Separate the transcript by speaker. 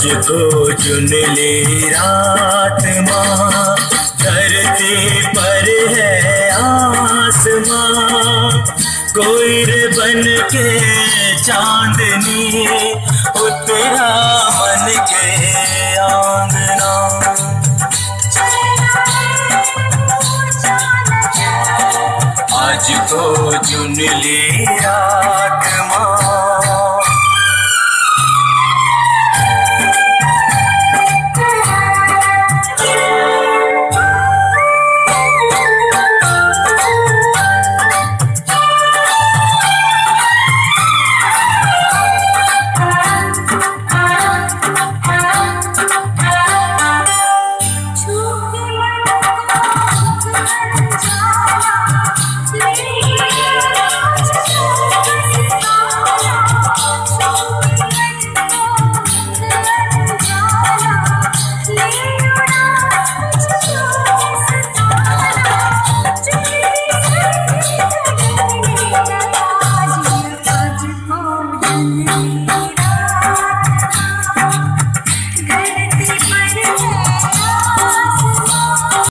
Speaker 1: आज को चुन ली रात माँ, धरती पर है आसमां, कोई रे बन के चांदनी उतरा मन के आंगना। आज को चुन ली रात माँ।